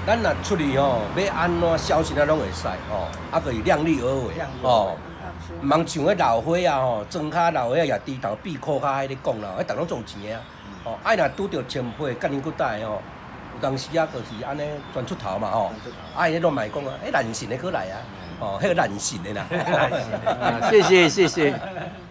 咱若出去吼，要安怎小心啊，拢会使吼，啊，可以量力而为哦。毋通像迄老伙啊吼，庄脚老伙也低头闭裤骹迄咧讲啦，迄逐拢做钱的啊。哦，啊若拄着前辈甲恁骨带吼，有当时啊，就是安尼钻出头嘛吼。啊，伊咧拢卖讲啊，迄烂神的过来啊，哦，迄个烂神的啦。 谢谢谢谢。